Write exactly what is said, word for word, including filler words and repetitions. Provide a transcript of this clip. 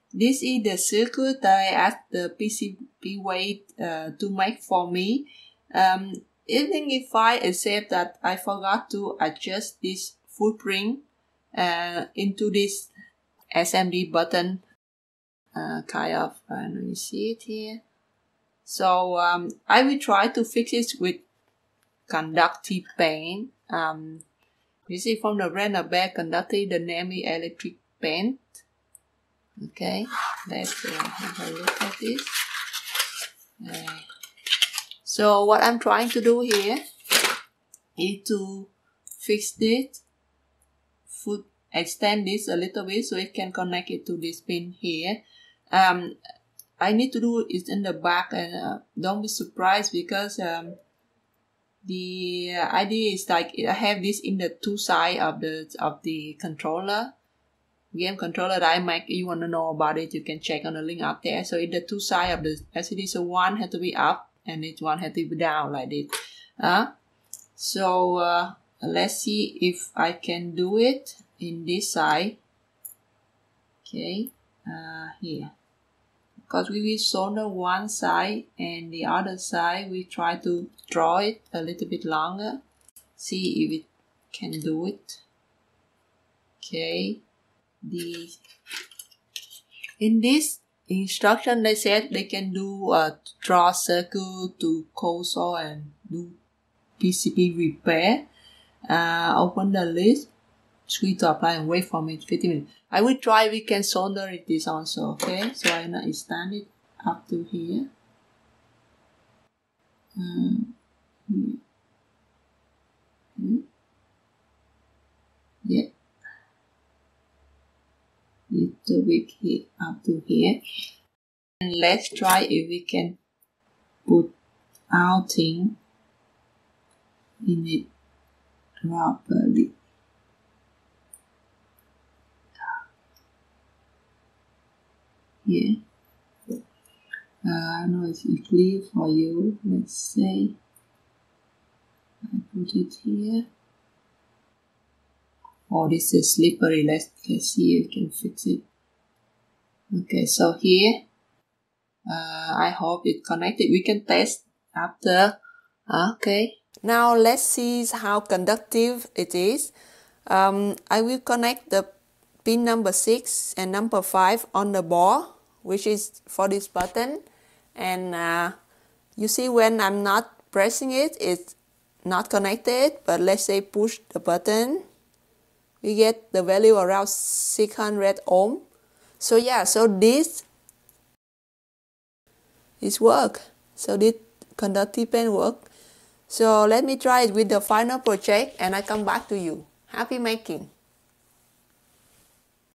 this is the circuit that I asked the P C B Wave uh, to make for me. Um, even if I accept that I forgot to adjust this footprint uh, into this S M D button, uh, kind of, uh, let me see it here. So um, I will try to fix it with conductive paint. Um, you see from the render back conductive, the name is electric paint. Okay, let's uh, have a look at this. Uh, so what I'm trying to do here is to fix this, foot, extend this a little bit so it can connect it to this pin here. Um, I need to do it in the back, and uh, don't be surprised because um, the idea is like I have this in the two sides of the of the controller. Game controller that I make, you want to know about it, you can check on the link up there. So in the two sides of the L C D, so one has to be up and this one has to be down like this. Uh, so uh, let's see if I can do it in this side. Okay, uh, here. Because we will solder one side and the other side, we try to draw it a little bit longer. See if it can do it. Okay. The in this instruction they said they can do a draw circuit to console and do P C B repair. Uh, open the list, screen to apply and wait for me fifteen minutes. I will try we can solder it this also. Okay, so I now extend it up to here. Um, here. Hmm. Yeah. Little bit here up to here, and let's try if we can put our thing in it properly. Yeah, uh, I don't know if it's clear for you. Let's say I put it here. Oh, this is slippery. Let's, let's see if we can fix it. Okay, so here, uh, I hope it connected. We can test after. Okay. Now let's see how conductive it is. Um, I will connect the pin number six and number five on the board, which is for this button. And uh, you see when I'm not pressing it, it's not connected. But let's say push the button. We get the value around six hundred ohm. So yeah, so this is work. So this conductive paint work. So let me try it with the final project and I come back to you. Happy making!